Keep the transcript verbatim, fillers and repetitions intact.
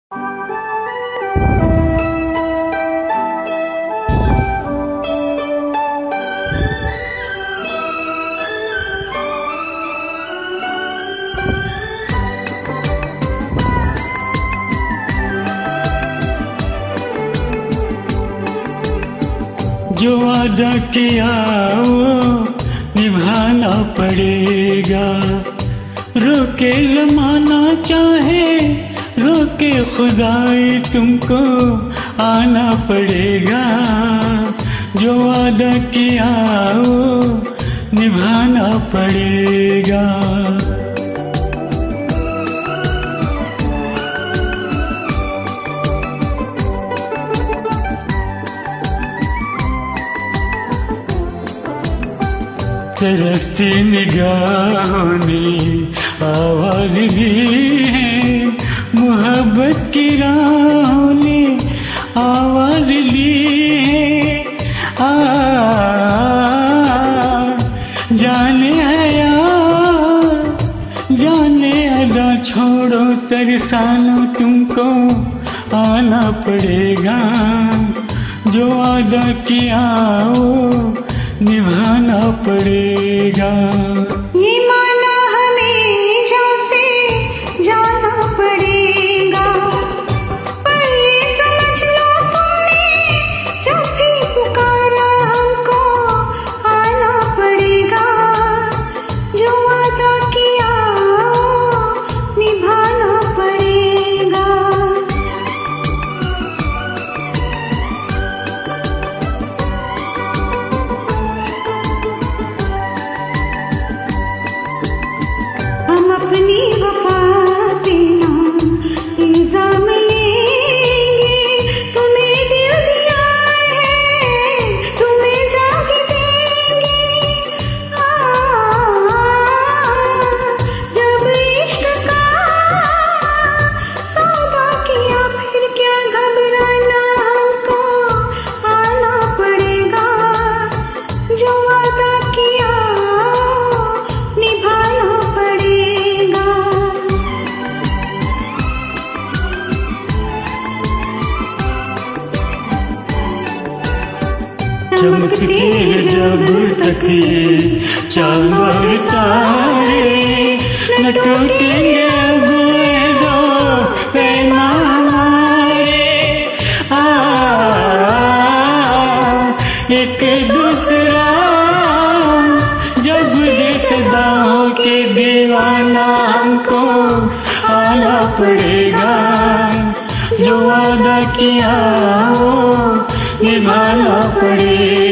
जो वादा किया वो निभाना पड़ेगा। रोके जमाना चाहे रोके खुदाई, तुमको आना पड़ेगा। जो वादा किया वो निभाना पड़ेगा। तरसती निगाहों ने आवाज दी है, मोहब्बत की राहों ने आवाज दी है। आ जाने हया जाने अदा छोड़ो तरसानो, तुमको आना पड़ेगा। जो वादा किया वो निभाना पड़ेगा। ये माना हमें जैसे जाना पड़ेगा, पर ये समझ लो तुमने जब भी पुकारा हमको आना पड़ेगा। जो वादा किया निभाना पड़ेगा। हम अपनी वफा पे ना इल्जाम लेंगे, तुम्हें दिल दिया है तुम्हें जाके देंगे। आ, जब इश्क का सौदा किया फिर क्या घबराना, हमको आना पड़ेगा। जो वादा किया निभाना पड़ेगा। चमकते हैं जब तक ये चांद और तारे, न टूटेंगे अब ये दो पैमां हमारे। आ एक दूसरा जब दिसदा हो के दीवाना, हमको आना पड़ेगा। जो वादा किया वो निभाना पड़ेगा।